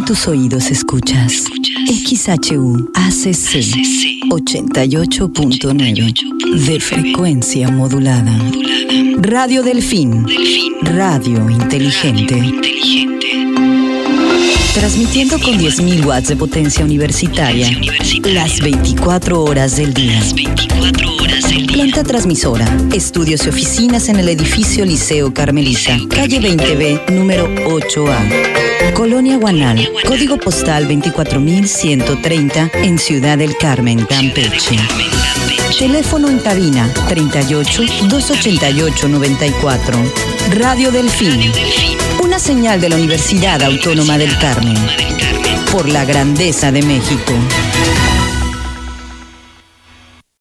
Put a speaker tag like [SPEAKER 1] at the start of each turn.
[SPEAKER 1] tus oídos escuchas XHU ACC 88.9 de frecuencia modulada. Radio Delfín, radio inteligente. Transmitiendo con 10.000 watts de potencia universitaria las 24 horas del día. Planta transmisora, estudios y oficinas en el edificio Liceo Carmelita, calle 20B, número 8A. Colonia Guanal, código postal 24130 en Ciudad del Carmen, Campeche. Teléfono en cabina 38 288 94. Radio Delfín, una señal de la Universidad Autónoma del Carmen. Por la grandeza de México.